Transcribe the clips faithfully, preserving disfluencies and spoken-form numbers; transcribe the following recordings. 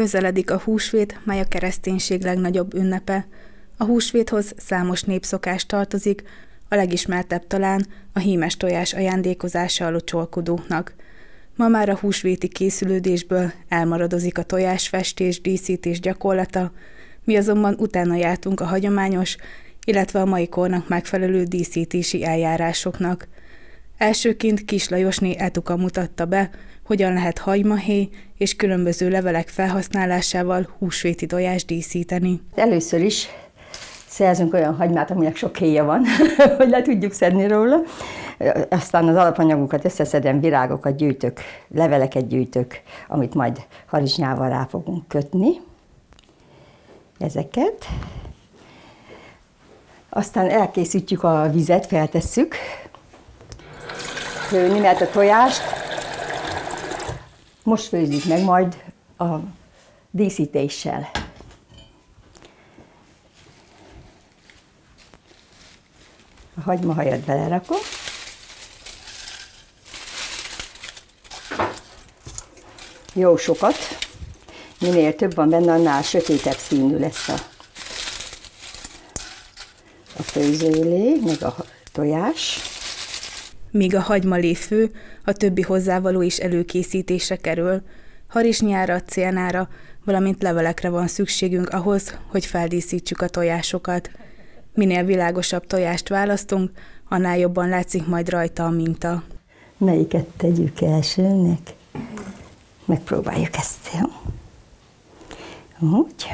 Közeledik a húsvét, mely a kereszténység legnagyobb ünnepe. A húsvéthoz számos népszokás tartozik, a legismertebb talán a hímes tojás ajándékozása a locsolkodóknak. Ma már a húsvéti készülődésből elmaradozik a tojásfestés, díszítés gyakorlata, mi azonban utána jártunk a hagyományos, illetve a mai kornak megfelelő díszítési eljárásoknak. Elsőként Kis Lajosné Etuka mutatta be, hogyan lehet hagymahéj és különböző levelek felhasználásával húsvéti tojást díszíteni. Először is szerzünk olyan hagymát, aminek sok héja van, hogy le tudjuk szedni róla. Aztán az alapanyagokat összeszedem, virágokat gyűjtök, leveleket gyűjtök, amit majd harizsnyával rá fogunk kötni. Ezeket. Aztán elkészítjük a vizet, feltesszük főni, mert a tojást most főzzük meg majd a díszítéssel. A hagymahajat belerakom. Jó sokat. Minél több van benne, annál sötétebb színű lesz a, a főzőlé, meg a tojás. Míg a hagymalé fő, a többi hozzávaló is előkészítésre kerül. Harisnyára, célnára, valamint levelekre van szükségünk ahhoz, hogy feldíszítsük a tojásokat. Minél világosabb tojást választunk, annál jobban látszik majd rajta a minta. Melyiket tegyük elsőnek? Megpróbáljuk ezt, jó? Úgy.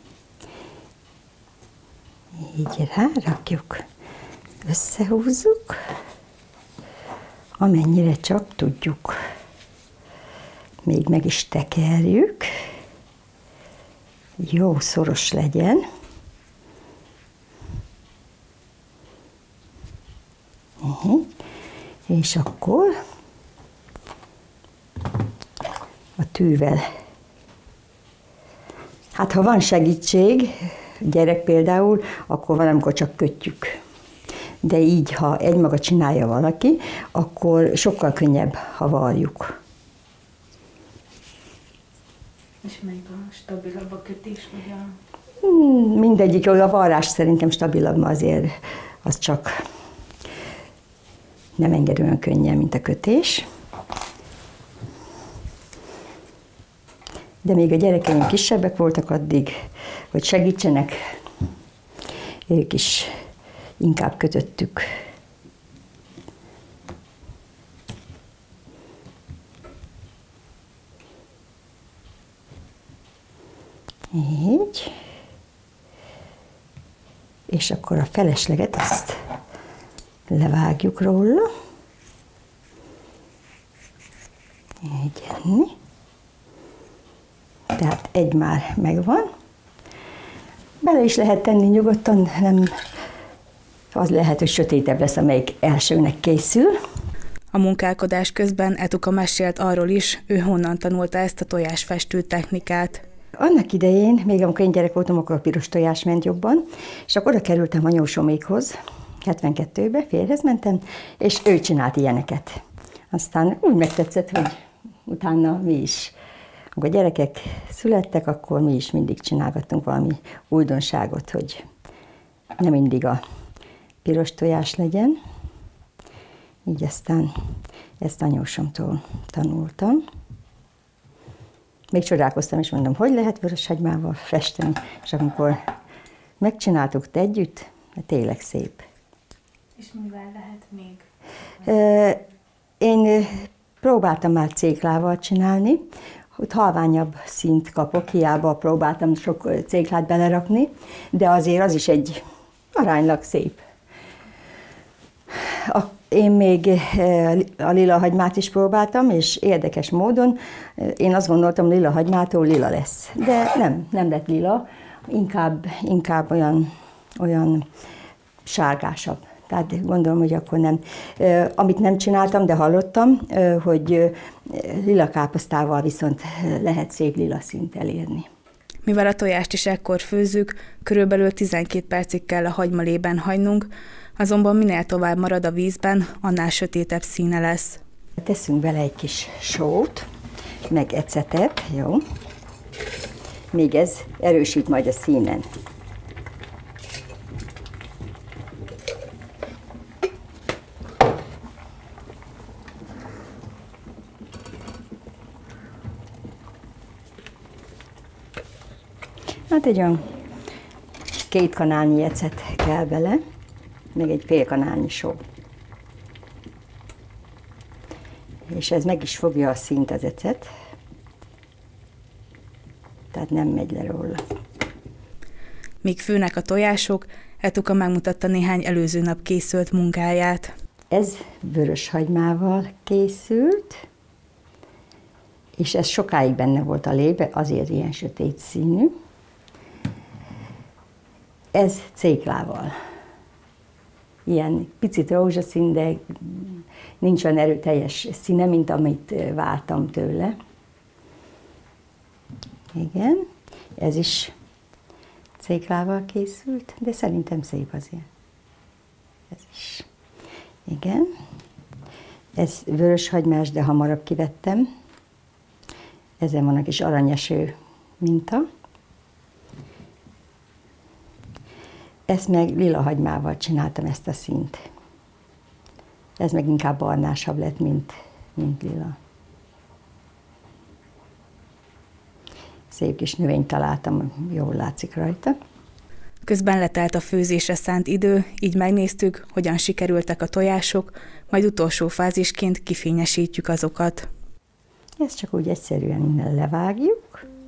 Így rárakjuk, összehúzzuk, amennyire csak tudjuk. Még meg is tekerjük. Jó szoros legyen. Uh-huh. És akkor a tűvel. Hát ha van segítség, gyerek például, akkor valamikor csak kötjük. De így, ha egymaga csinálja valaki, akkor sokkal könnyebb, ha varjuk. És melyik a stabilabb a kötés, vagy a... Hmm, mindegyik, a varrás szerintem stabilabb, azért az csak nem enged olyan könnyen, mint a kötés. De még a gyerekeim kisebbek voltak addig, hogy segítsenek, ők is inkább kötöttük. Így. És akkor a felesleget azt levágjuk róla. Így enni. Tehát egy már megvan. Bele is lehet tenni nyugodtan, nem az lehet, hogy sötétebb lesz, amelyik elsőnek készül. A munkálkodás közben Etuka mesélt arról is, ő honnan tanulta ezt a tojásfestő technikát. Annak idején, még amikor én gyerek voltam, akkor a piros tojás ment jobban, és akkor oda kerültem anyósomékhoz, hetvenkettőbe, férjhez mentem, és ő csinált ilyeneket. Aztán úgy megtetszett, hogy utána mi is. Amikor a gyerekek születtek, akkor mi is mindig csinálgattunk valami újdonságot, hogy nem mindig a piros tojás legyen. Így aztán ezt anyósomtól tanultam. Még csodálkoztam, és mondom, hogy lehet vöröshagymával festeni, és amikor megcsináltuk együtt, tényleg szép. És mivel lehet még? Én próbáltam már céklával csinálni, hogy halványabb színt kapok, hiába próbáltam sok céklát belerakni, de azért az is egy aránylag szép. A, én még a lila hagymát is próbáltam, és érdekes módon én azt gondoltam, lila hagymától lila lesz. De nem, nem lett lila, inkább, inkább olyan, olyan sárgásabb. Tehát gondolom, hogy akkor nem. Amit nem csináltam, de hallottam, hogy lila káposztával viszont lehet szép lila színt elérni. Mivel a tojást is ekkor főzzük, körülbelül tizenkét percig kell a hagymalében hagynunk, azonban minél tovább marad a vízben, annál sötétebb színe lesz. Teszünk bele egy kis sót, meg ecetet, jó? még ez erősít majd a színen. Hát egy olyan két kanálnyi ecet kell bele, még egy fél kanálnyi só. És ez meg is fogja a színt az ecet, tehát nem megy le róla. Míg főnek a tojások, Etuka megmutatta néhány előző nap készült munkáját. Ez vörös hagymával készült, és ez sokáig benne volt a lébe, azért ilyen sötét színű. Ez céklával. Ilyen picit rózsaszín, de nincs olyan erőteljes színe, mint amit vártam tőle. Igen, ez is céklával készült, de szerintem szép azért. Ez is. Igen. Ez vöröshagymás, de hamarabb kivettem. Ezen van a kis aranyeső minta. Ezt meg lila hagymával csináltam, ezt a színt. Ez meg inkább barnásabb lett, mint, mint lila. Szép kis növényt találtam, jól látszik rajta. Közben letelt a főzésre szánt idő, így megnéztük, hogyan sikerültek a tojások, majd utolsó fázisként kifényesítjük azokat. Ezt csak úgy egyszerűen innen levágjuk.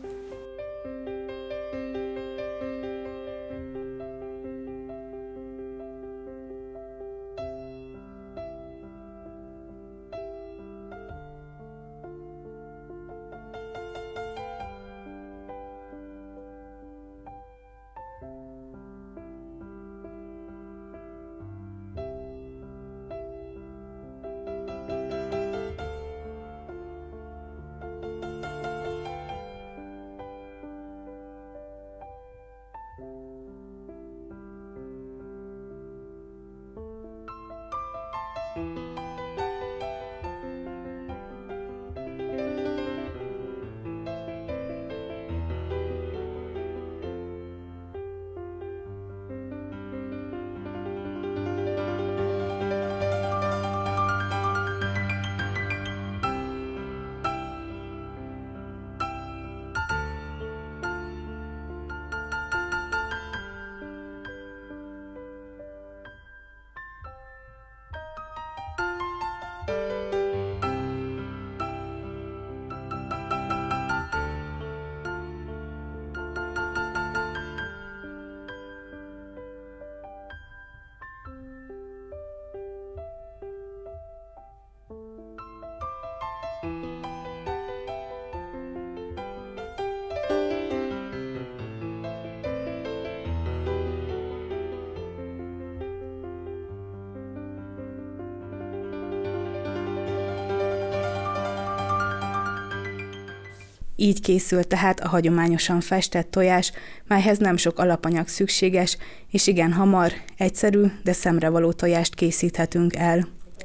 Így készül tehát a hagyományosan festett tojás, melyhez nem sok alapanyag szükséges, és igen hamar, egyszerű, de szemrevaló tojást készíthetünk el.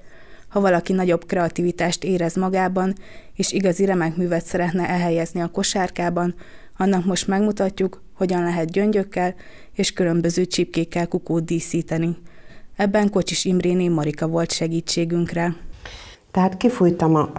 Ha valaki nagyobb kreativitást érez magában, és igazi remek művet szeretne elhelyezni a kosárkában, annak most megmutatjuk, hogyan lehet gyöngyökkel és különböző csipkékkel kukót díszíteni. Ebben Kocsis Imréné Marika volt segítségünkre. Tehát kifújtam a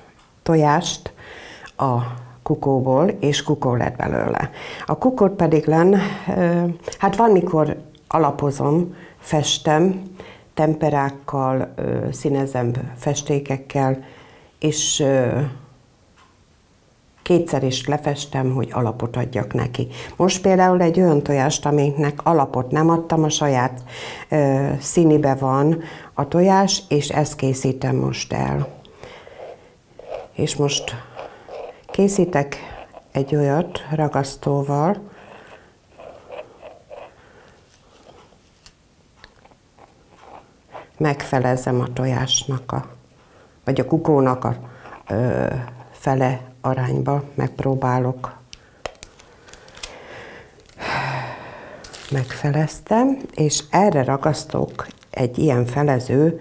tojást a kukóból, és kukó lett belőle. A kukót pedig len, hát van, mikor alapozom, festem, temperákkal, színezem festékekkel, és kétszer is lefestem, hogy alapot adjak neki. Most például egy olyan tojást, amiknek alapot nem adtam, a saját színibe van a tojás, és ezt készítem most el. És most készítek egy olyat ragasztóval, megfelezem a tojásnak, a, vagy a kukónak a ö, fele arányba, megpróbálok. Megfeleztem, és erre ragasztok egy ilyen felező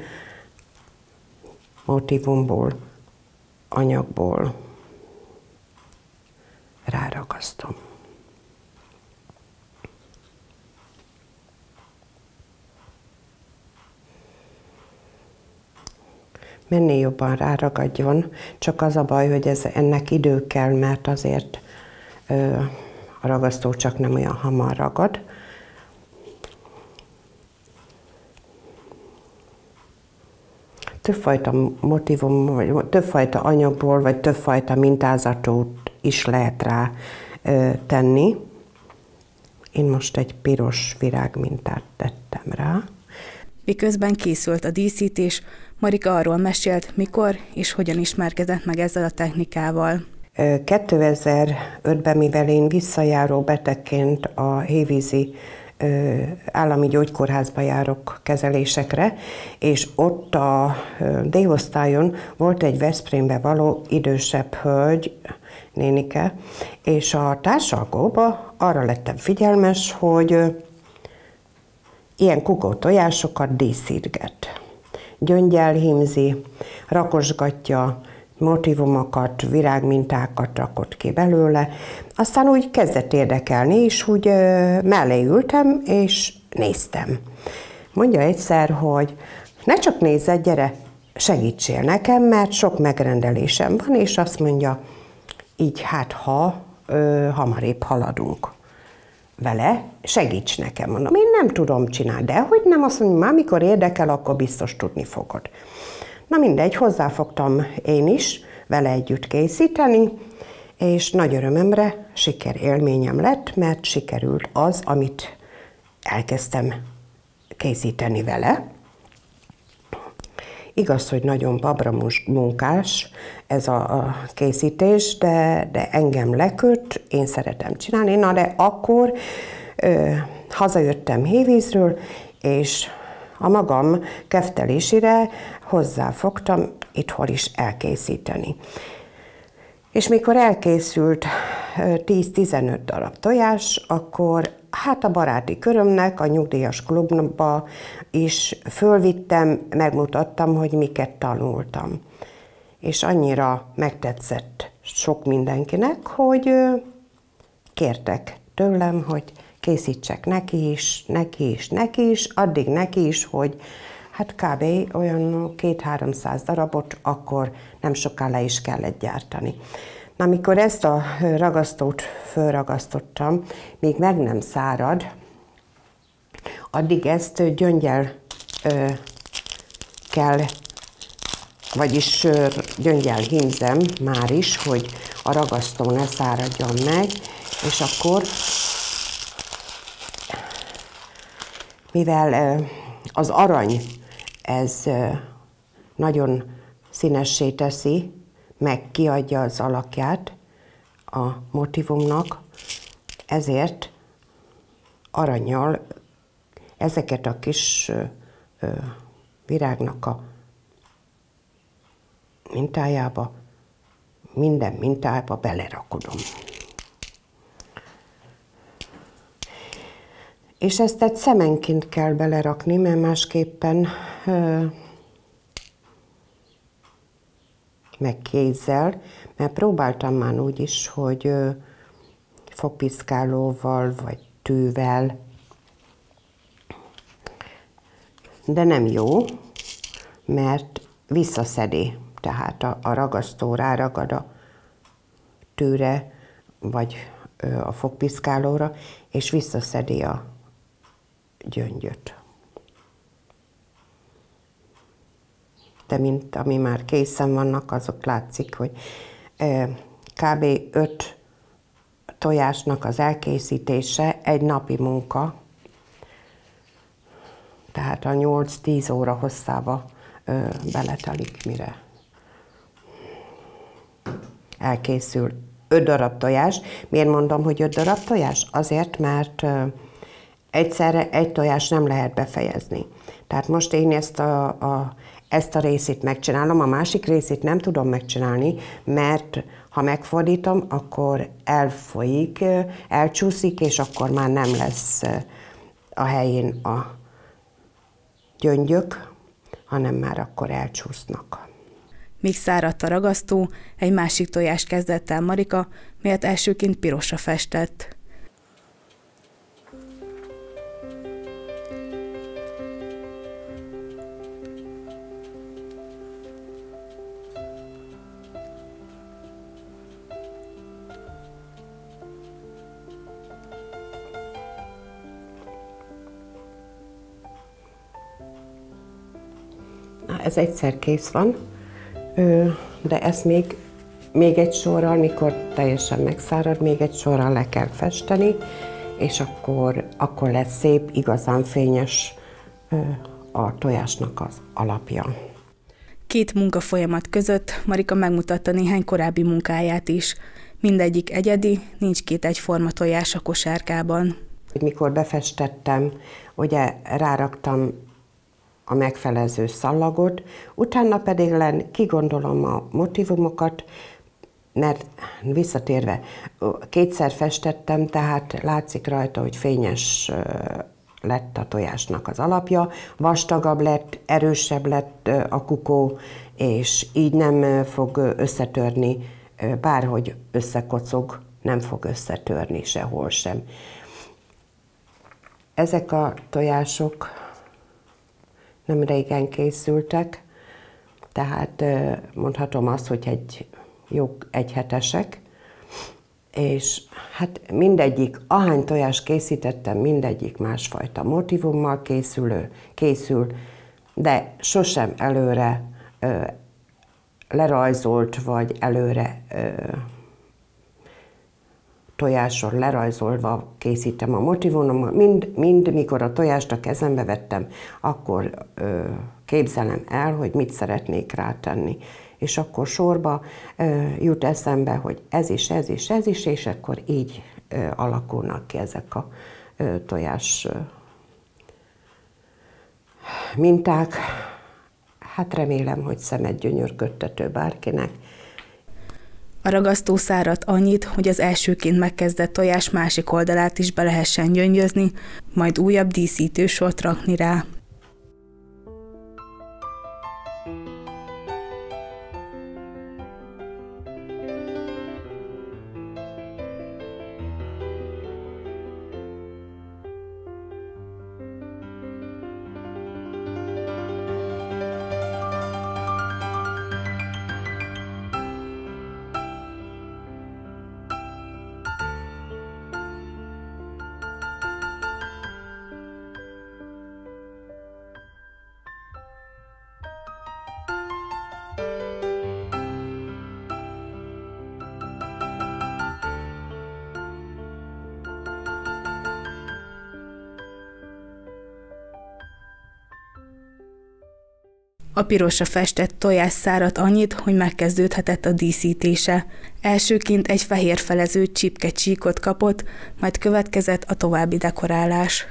motívumból, anyagból. Ráragasztom. mennél jobban ráragadjon, csak az a baj, hogy ez, ennek idő kell, mert azért ö, a ragasztó csak nem olyan hamar ragad. Többfajta motivum, vagy többfajta anyagból, vagy többfajta mintázatot is lehet rá ö, tenni. Én most egy piros virágmintát tettem rá. Miközben készült a díszítés, Marika arról mesélt, mikor és hogyan ismerkedett meg ezzel a technikával. kétezer-ötben, mivel én visszajáró betegként a Hévízi állami gyógykórházba járok kezelésekre, és ott a D-osztályon volt egy Veszprémbe való idősebb hölgy, nénike, és a társalgóba arra lettem figyelmes, hogy ilyen kukó tojásokat díszítget. Gyöngyel hímzi, rakosgatja, motivumokat, virágmintákat rakott ki belőle. Aztán úgy kezdett érdekelni, és úgy mellé ültem, és néztem. Mondja egyszer, hogy ne csak nézzed, gyere, segítsél nekem, mert sok megrendelésem van, és azt mondja, így hát ha ö, hamarébb haladunk vele, segíts nekem. Mondom, én nem tudom csinálni, de hogy nem, azt mondja, már mikor érdekel, akkor biztos tudni fogod. Na mindegy, hozzáfogtam én is vele együtt készíteni, és nagy örömömre sikerélményem lett, mert sikerült az, amit elkezdtem készíteni vele. Igaz, hogy nagyon babra munkás ez a, a készítés, de, de engem leköt, én szeretem csinálni. Na de akkor ö, hazajöttem Hévízről, és a magam keftelésére hozzáfogtam itthon is elkészíteni. És mikor elkészült tíz-tizenöt darab tojás, akkor hát a baráti körömnek, a nyugdíjas klubba is fölvittem, megmutattam, hogy miket tanultam. És annyira megtetszett sok mindenkinek, hogy kértek tőlem, hogy készítsek neki is, neki is, neki is, addig neki is, hogy hát kb. Olyan két-háromszáz darabot akkor nem soká le is kellett gyártani. Na, amikor ezt a ragasztót fölragasztottam, még meg nem szárad, addig ezt gyöngyel ö, kell, vagyis ö, gyöngyel hímzem már is, hogy a ragasztó ne száradjon meg, és akkor, mivel ö, az arany ez ö, nagyon színessé teszi, meg kiadja az alakját a motivumnak, ezért arannyal ezeket a kis ö, ö, virágnak a mintájába, minden mintába belerakodom. És ezt egy szemenként kell belerakni, mert másképpen ö, meg kézzel, mert próbáltam már úgy is, hogy ö, fogpiszkálóval vagy tűvel, de nem jó, mert visszaszedi, tehát a, a ragasztó ráragad a tűre, vagy ö, a fogpiszkálóra, és visszaszedi a gyöngyöt. De mint ami már készen vannak, azok látszik, hogy kb. öt tojásnak az elkészítése egy napi munka, tehát a nyolc-tíz óra hosszába beletelik, mire elkészül öt darab tojás. Miért mondom, hogy öt darab tojás? Azért, mert egyszerre egy tojás nem lehet befejezni. Tehát most én ezt a, a Ezt a részét megcsinálom, a másik részét nem tudom megcsinálni, mert ha megfordítom, akkor elfolyik, elcsúszik, és akkor már nem lesz a helyén a gyöngyök, hanem már akkor elcsúsznak. Míg száradt a ragasztó, egy másik tojást kezdett el Marika, melyet elsőként pirosra festett. ez egyszer kész van, de ezt még, még egy sorral, mikor teljesen megszárad, még egy sorral le kell festeni, és akkor, akkor lesz szép, igazán fényes a tojásnak az alapja. Két munkafolyamat között Marika megmutatta néhány korábbi munkáját is. Mindegyik egyedi, nincs két egyforma tojás a kosárkában. Mikor befestettem, ugye ráraktam a megfelező szallagot, utána pedig len kigondolom a motivumokat, mert visszatérve, kétszer festettem, tehát látszik rajta, hogy fényes lett a tojásnak az alapja, vastagabb lett, erősebb lett a kukó, és így nem fog összetörni, bárhogy összekocog, nem fog összetörni sehol sem. Ezek a tojások nem régen készültek, tehát mondhatom azt, hogy egy jó egyhetesek, és hát mindegyik, ahány tojást készítettem, mindegyik másfajta motivummal készülő, készül, de sosem előre ö, lerajzolt, vagy előre ö, tojáson lerajzolva készítem a motivumomat. Mind, mind mikor a tojást a kezembe vettem, akkor ö, képzelem el, hogy mit szeretnék rátenni. És akkor sorba ö, jut eszembe, hogy ez is, ez is, ez is, és akkor így ö, alakulnak ki ezek a ö, tojás ö, minták. Hát remélem, hogy szemet gyönyörködtető bárkinek. A ragasztó száradt annyit, hogy az elsőként megkezdett tojás másik oldalát is be lehessen gyöngyözni, majd újabb díszítősort rakni rá. A pirosra festett tojás száradt annyit, hogy megkezdődhetett a díszítése. Elsőként egy fehér felező csipke csíkot kapott, majd következett a további dekorálás.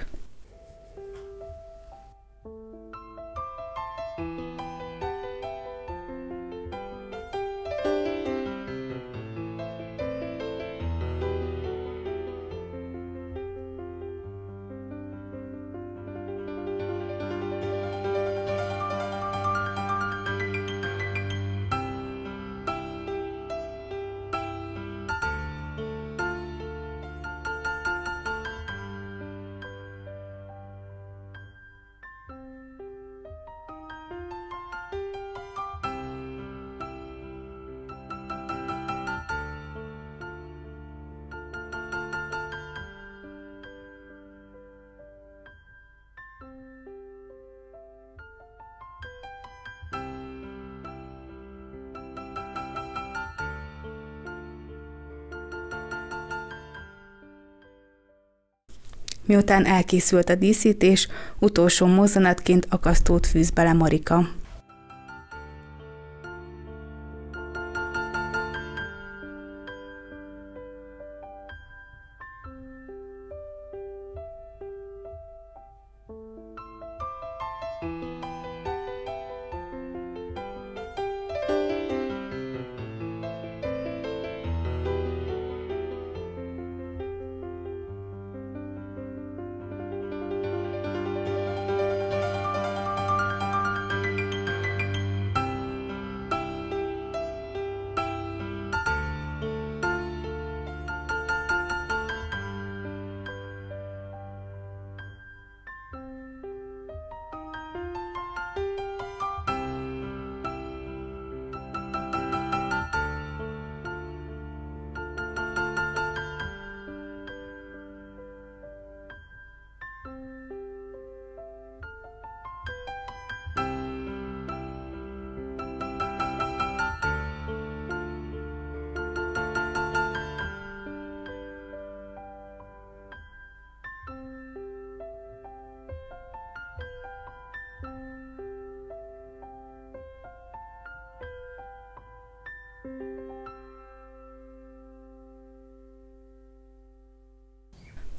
Miután elkészült a díszítés, utolsó mozzanatként akasztót fűz bele Marika.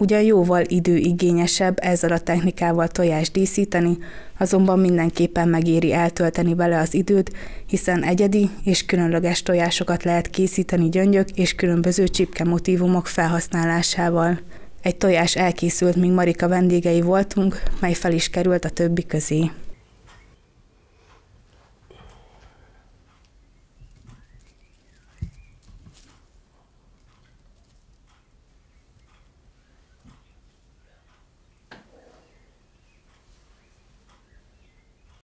Ugyan jóval időigényesebb ezzel a technikával tojást díszíteni, azonban mindenképpen megéri eltölteni vele az időt, hiszen egyedi és különleges tojásokat lehet készíteni gyöngyök és különböző csipke motívumok felhasználásával. Egy tojás elkészült, míg Marika vendégei voltunk, mely fel is került a többi közé.